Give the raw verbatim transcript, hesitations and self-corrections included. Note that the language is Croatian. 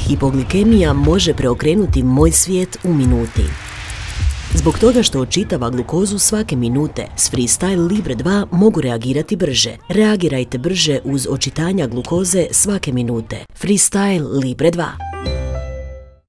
Hipoglikemija može preokrenuti moj svijet u minuti. Zbog toga što očitava glukozu svake minute, s Freestyle Libre dva mogu reagirati brže. Reagirajte brže uz očitanja glukoze svake minute. Freestyle Libre dva.